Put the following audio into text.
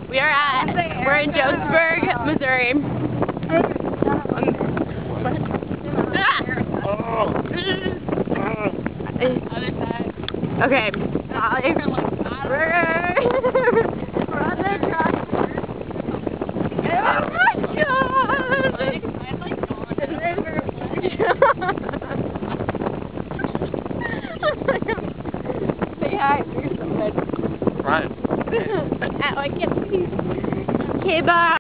We're in Jonesburg, Missouri. Okay. We're on the truck. Oh my God! Say hi. Right. I can't see. Okay, bye.